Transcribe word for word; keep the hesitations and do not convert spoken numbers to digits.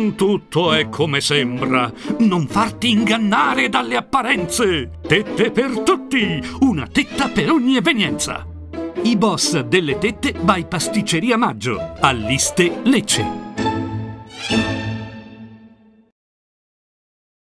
Non tutto è come sembra. Non farti ingannare dalle apparenze. Tette per tutti. Una tetta per ogni evenienza. I boss delle tette by Pasticceria Maggio. Alliste Lecce.